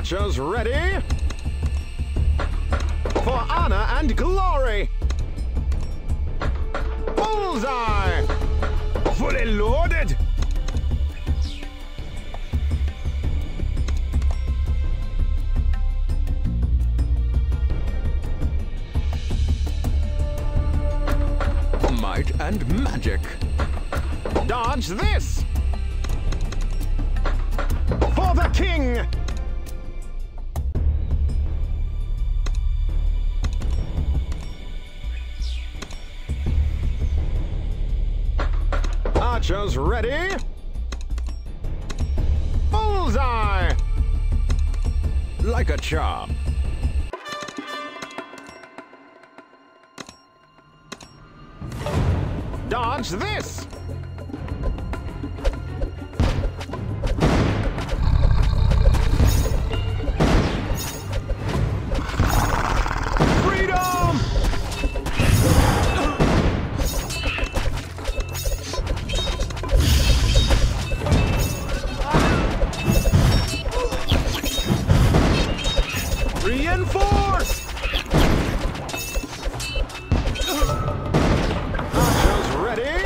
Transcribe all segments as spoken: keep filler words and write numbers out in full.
Archers ready? For honor and glory! Bullseye! Fully loaded! Might and magic! Dodge this! For the king! Archers ready? Bullseye! Like a charm. Dodge this! Freedom! Reinforce! Archers ready?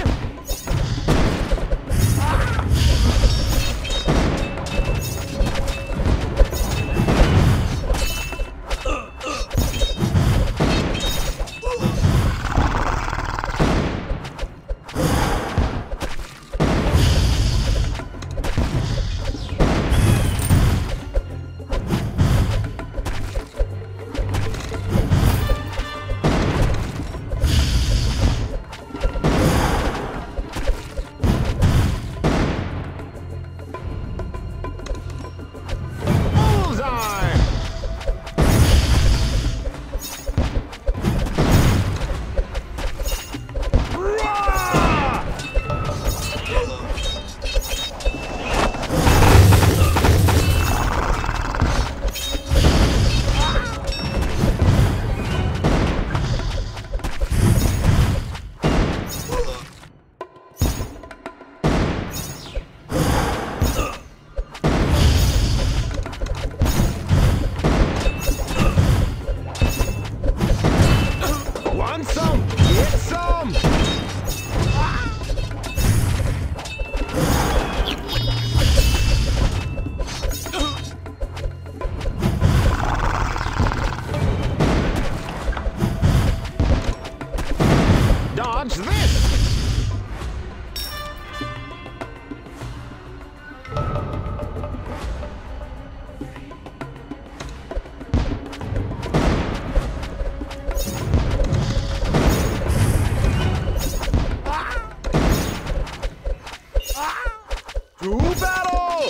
Want some? Get some! Dodge this! To battle!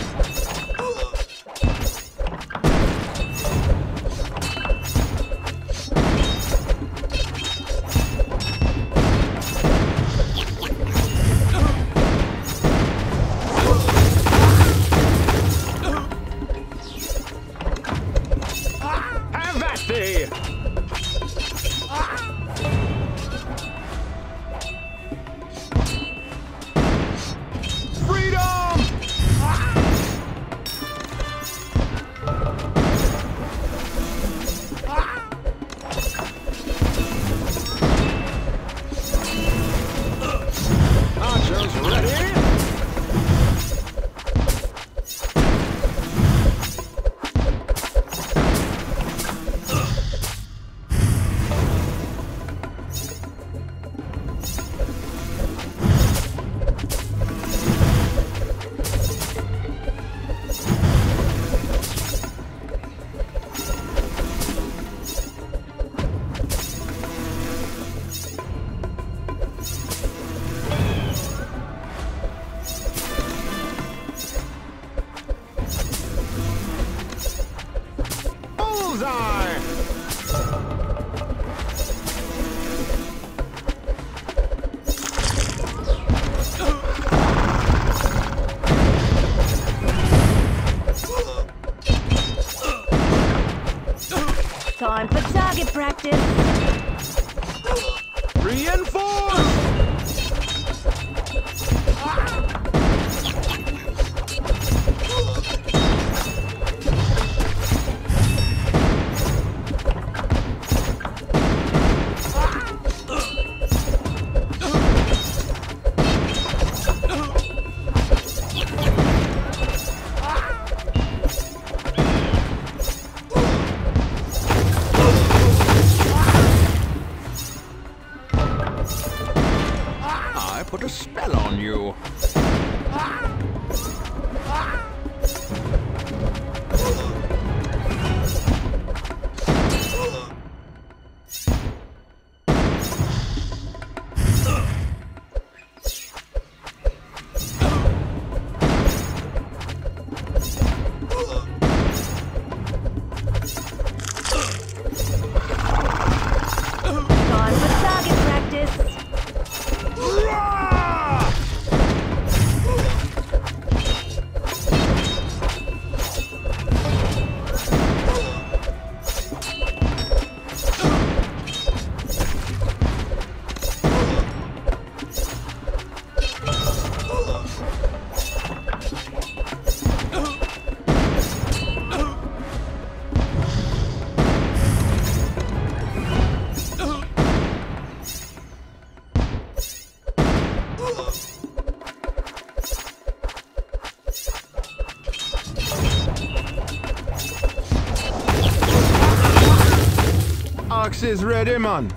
Have at thee! Archers ready? Bullseye! Time for target practice. Reinforce! put a spell on you. Time for target practice. Ox is ready, man.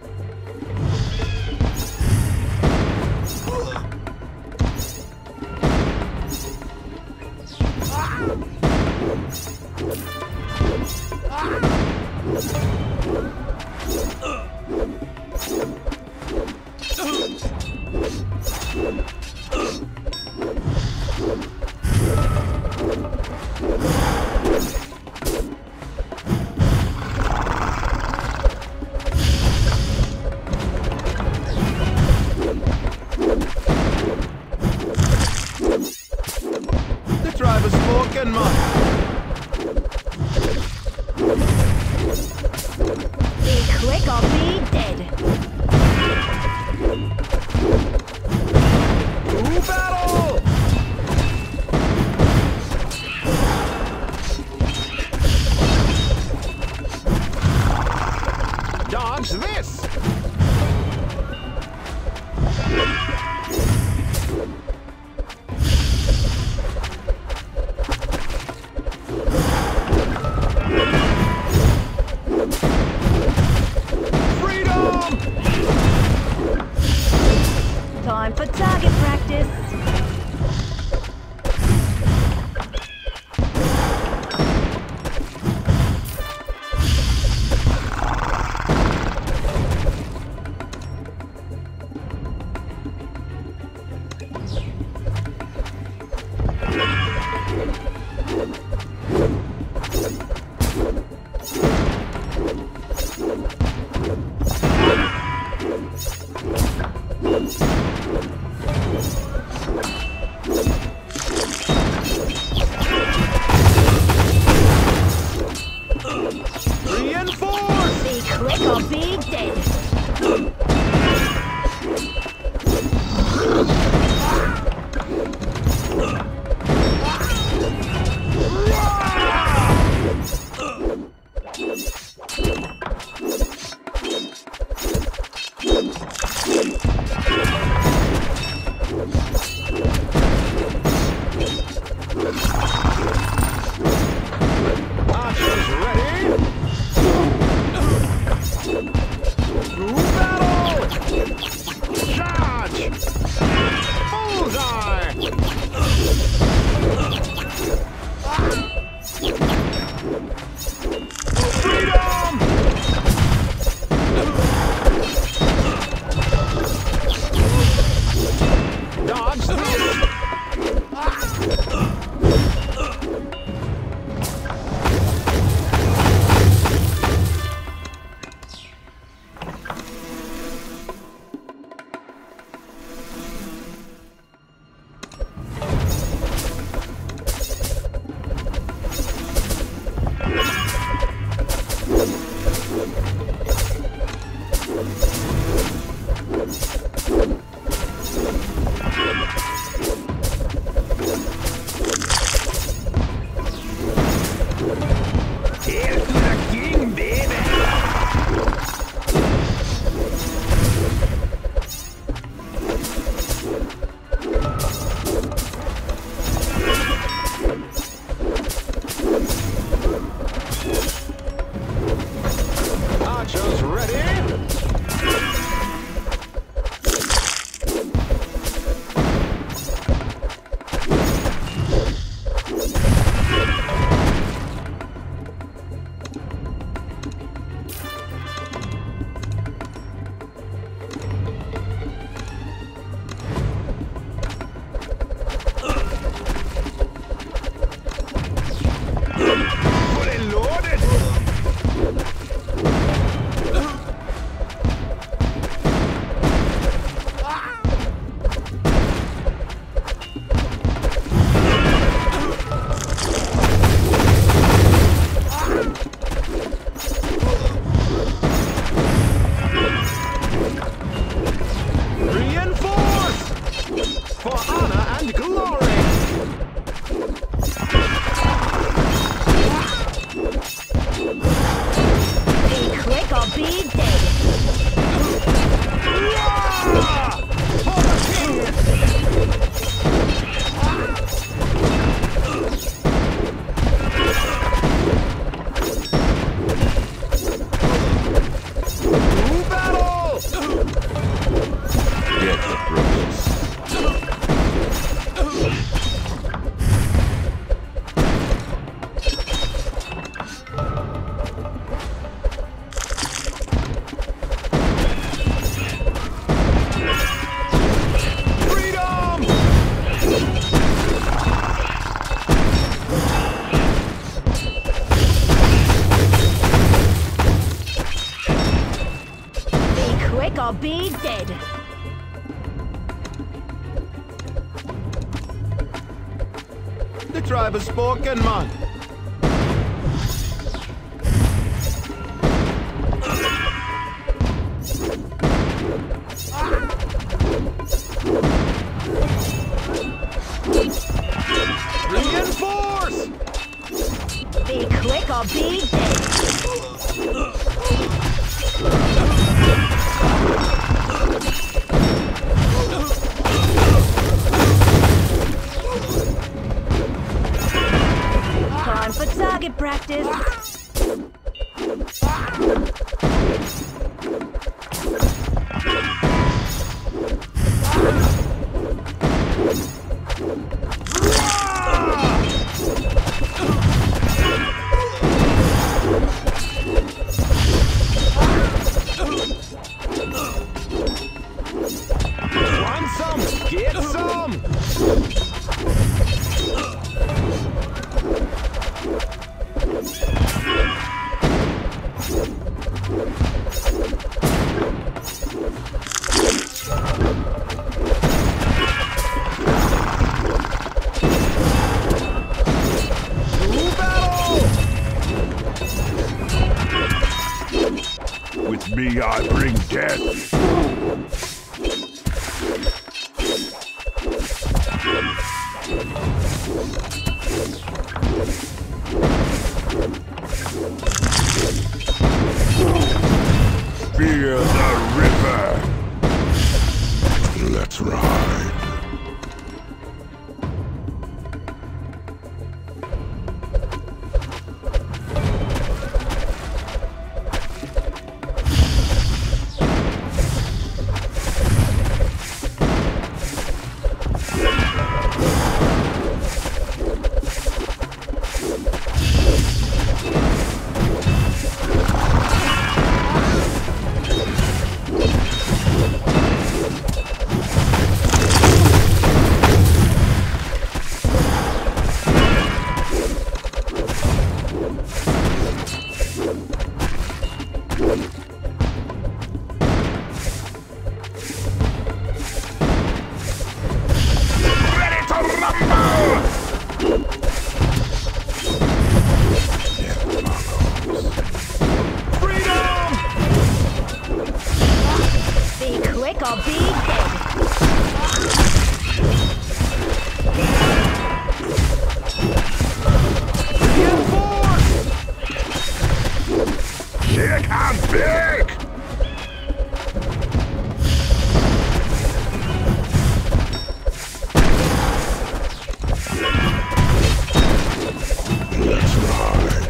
The driver's spoken, man. Be quick or be dead. To battle! Dodge this! Freedom! Time for target practice. quick or be dead. The tribe has spoken, man. Reinforce! Be quick or be dead. Time for target practice. Want some? Get some! To battle! With me, I bring death. Fear the river. Let's ride. Ready to rumble! Freedom! Be quick or be dead. Reinforce! Here comes big! Let's ride.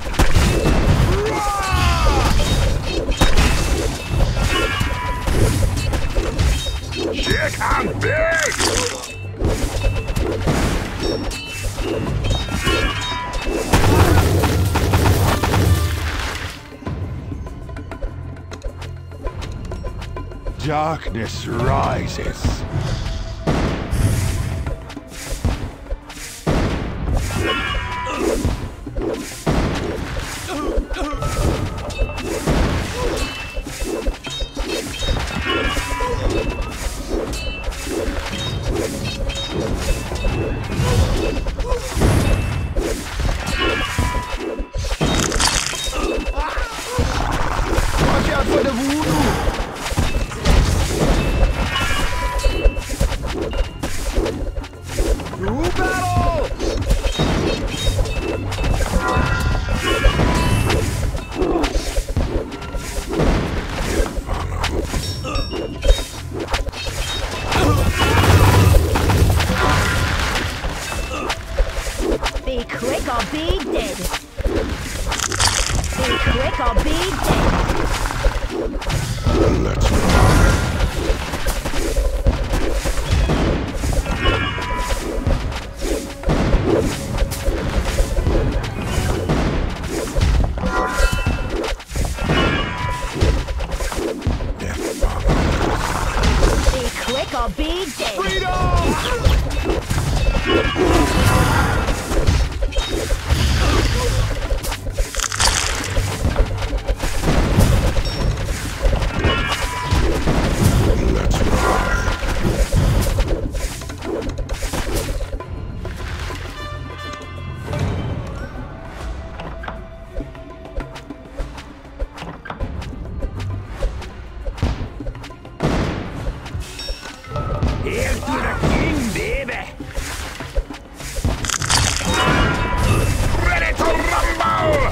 Here comes big! Darkness rises. Watch out for the voodoo! To battle! Be quick or be dead. Be quick or be dead. Let's ride. Be quick or be dead. Freedom! Hail to the king, baby! Ready to rumble!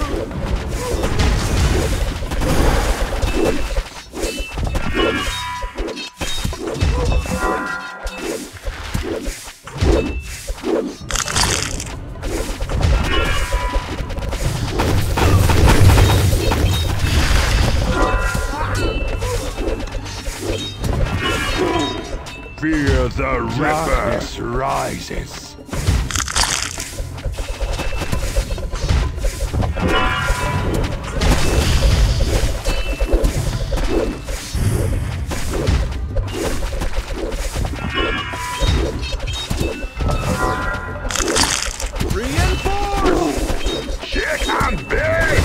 Fear the Ripper! Darkness rises. Reinforce! Shake and bake!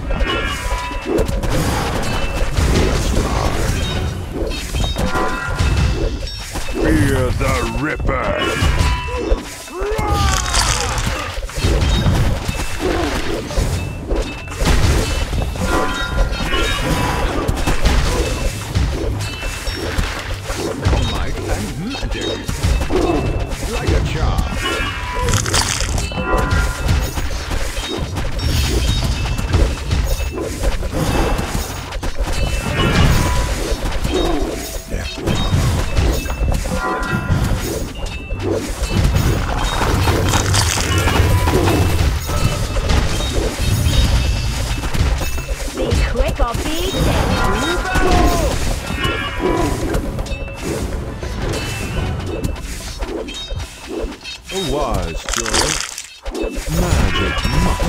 Fear the Ripper! Might and magic. Like a charm. Be quick or be dead. A wise choice. Magic must.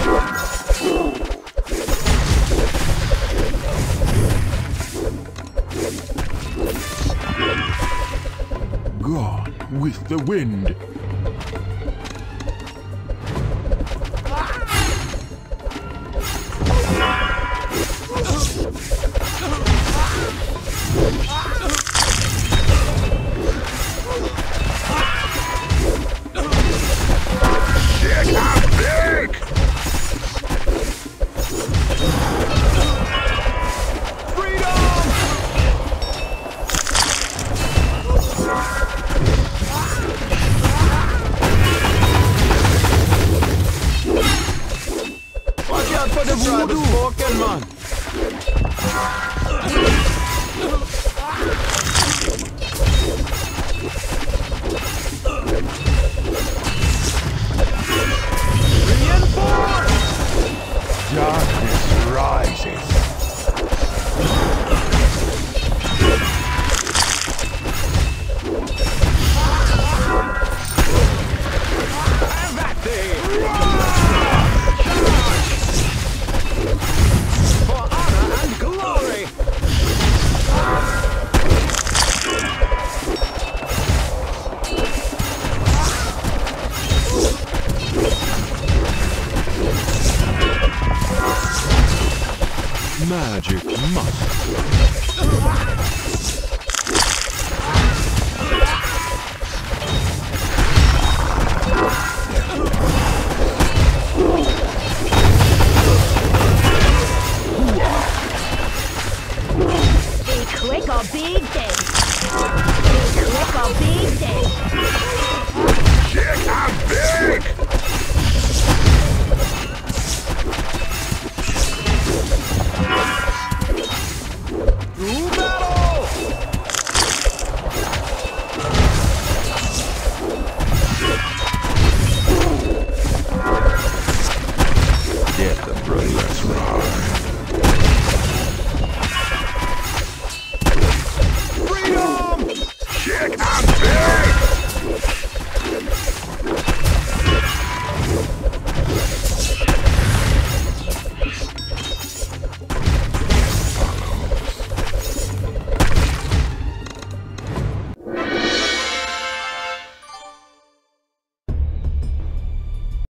Gone with the wind. Shake and bake! Freedom! Watch out for the voodoo! Spoken man! Reinforce! Darkness rises. Have at thee! For honor and glory! Magic must. Be quick or be dead. Be quick or be dead. Shake and bake!